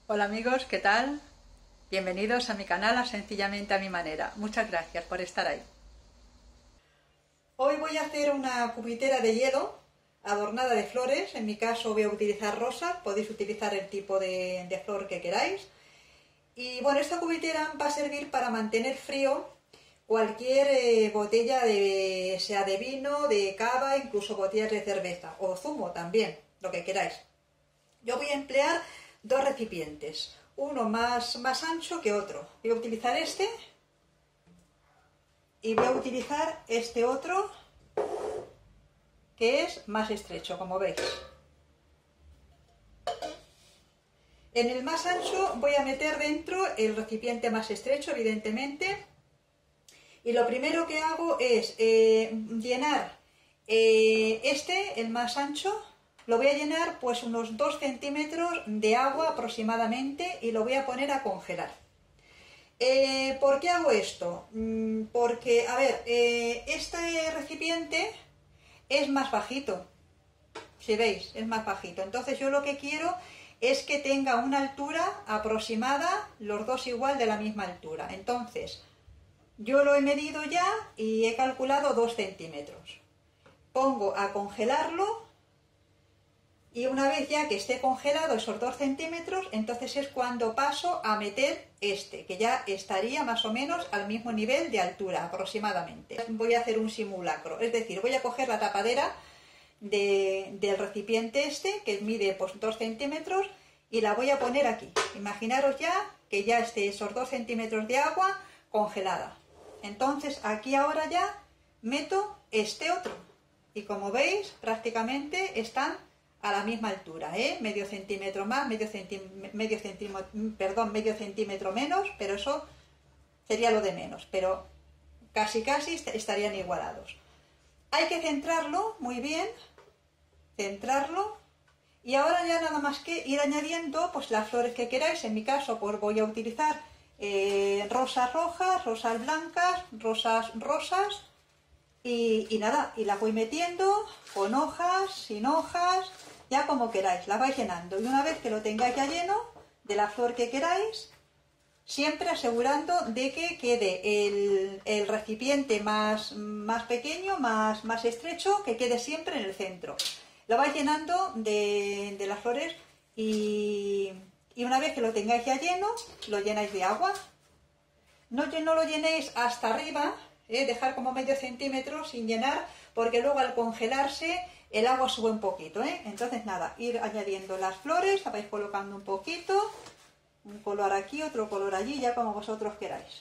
Hola amigos, ¿qué tal? Bienvenidos a mi canal a Sencillamente a mi manera. Muchas gracias por estar ahí. Hoy voy a hacer una cubitera de hielo adornada de flores. En mi caso voy a utilizar rosa, podéis utilizar el tipo de flor que queráis. Y bueno, esta cubitera va a servir para mantener frío cualquier botella, sea de vino, de cava, incluso botellas de cerveza o zumo también, lo que queráis. Yo voy a emplear dos recipientes, uno más ancho que otro. Voy a utilizar este y voy a utilizar este otro que es más estrecho, como veis. En el más ancho voy a meter dentro el recipiente más estrecho, evidentemente, y lo primero que hago es llenar el más ancho. Lo voy a llenar pues unos 2 centímetros de agua aproximadamente y lo voy a poner a congelar. ¿Por qué hago esto? Porque, a ver, este recipiente es más bajito, si veis, es más bajito. Entonces yo lo que quiero es que tenga una altura aproximada, los dos igual de la misma altura. Entonces, yo lo he medido ya y he calculado 2 centímetros. Pongo a congelarlo. Y una vez ya que esté congelado esos 2 centímetros, entonces es cuando paso a meter que ya estaría más o menos al mismo nivel de altura, aproximadamente. Voy a hacer un simulacro, es decir, voy a coger la tapadera del recipiente que mide pues 2 centímetros, y la voy a poner aquí. Imaginaros ya que ya esté esos 2 centímetros de agua congelada. Entonces aquí ahora ya meto este otro. Y como veis, prácticamente están a la misma altura, medio centímetro más, medio centímetro menos, pero eso sería lo de menos, pero casi estarían igualados. Hay que centrarlo muy bien, centrarlo, y ahora ya nada más que ir añadiendo pues las flores que queráis. En mi caso pues voy a utilizar rosas rojas, rosas blancas, rosas rosas, y nada, y las voy metiendo con hojas, sin hojas, ya como queráis, la vais llenando. Y una vez que lo tengáis ya lleno de la flor que queráis, siempre asegurando de que quede el recipiente más pequeño, más estrecho, que quede siempre en el centro. Lo vais llenando de las flores y una vez que lo tengáis ya lleno, lo llenáis de agua. No lo llenéis hasta arriba, dejar como medio centímetro sin llenar, porque luego al congelarse el agua sube un poquito, Entonces nada, ir añadiendo las flores, la vais colocando un poquito, un color aquí, otro color allí, ya como vosotros queráis.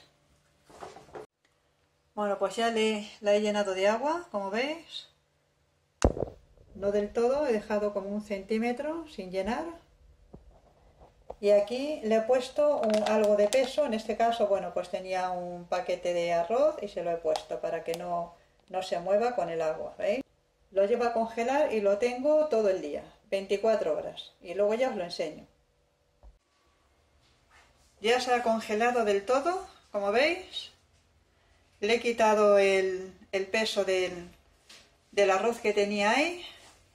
Bueno, pues ya la he llenado de agua, como veis. No del todo, he dejado como 1 centímetro sin llenar. Y aquí le he puesto algo de peso. En este caso, bueno, pues tenía un paquete de arroz y se lo he puesto para que no se mueva con el agua, ¿veis? Lo llevo a congelar y lo tengo todo el día, 24 horas, y luego ya os lo enseño. Ya se ha congelado del todo, como veis. Le he quitado el peso del arroz que tenía ahí.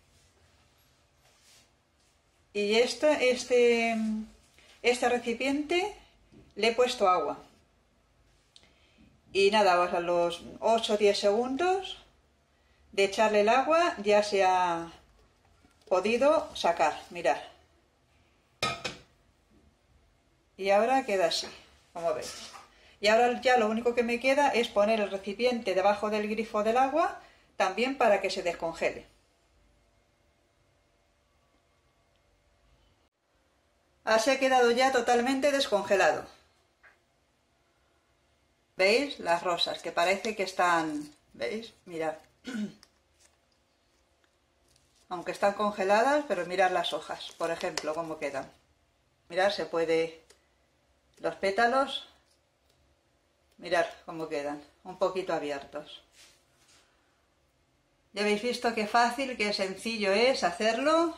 Y este recipiente le he puesto agua. Y nada, a los 8 o 10 segundos de echarle el agua ya se ha podido sacar, mirad. Y ahora queda así, como veis. Y ahora ya lo único que me queda es poner el recipiente debajo del grifo del agua, también para que se descongele. Así ha quedado ya totalmente descongelado. ¿Veis? Las rosas, que parece que están... ¿Veis? Mirad. Aunque están congeladas, pero mirad las hojas, por ejemplo, cómo quedan. Mirad, se puede... Los pétalos, mirad cómo quedan, un poquito abiertos. Ya habéis visto qué fácil, qué sencillo es hacerlo.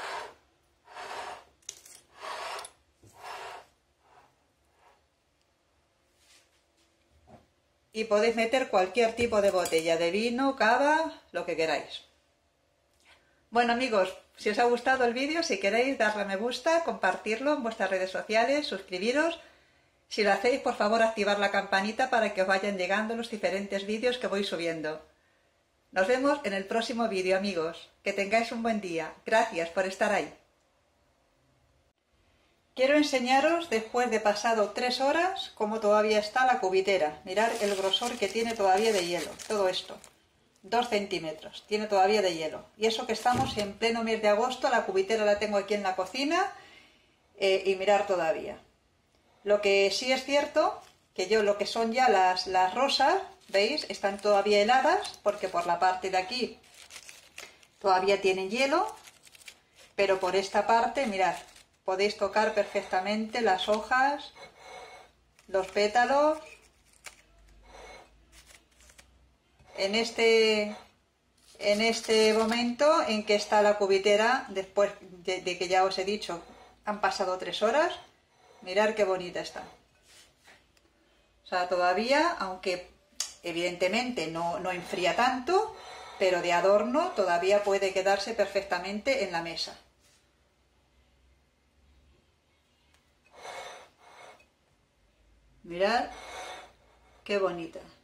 Y podéis meter cualquier tipo de botella, de vino, cava, lo que queráis. Bueno amigos, Si os ha gustado el vídeo, si queréis darle a me gusta, compartirlo en vuestras redes sociales, suscribiros. Si lo hacéis, por favor, activar la campanita para que os vayan llegando los diferentes vídeos que voy subiendo. Nos vemos en el próximo vídeo, amigos. Que tengáis un buen día. Gracias por estar ahí. Quiero enseñaros, después de pasado 3 horas, cómo todavía está la cubitera. Mirad el grosor que tiene todavía de hielo. Todo esto. 2 centímetros. Tiene todavía de hielo. Y eso que estamos en pleno mes de agosto. La cubitera la tengo aquí en la cocina. Y mirar todavía. Lo que sí es cierto, que yo lo que son ya las rosas, ¿veis? Están todavía heladas, porque por la parte de aquí todavía tienen hielo. Pero por esta parte, mirad. Podéis tocar perfectamente las hojas, los pétalos. En este momento en que está la cubitera, después de que ya os he dicho, han pasado 3 horas, mirad qué bonita está. O sea, todavía, aunque evidentemente no enfría tanto, pero de adorno todavía puede quedarse perfectamente en la mesa. Mirad qué bonita.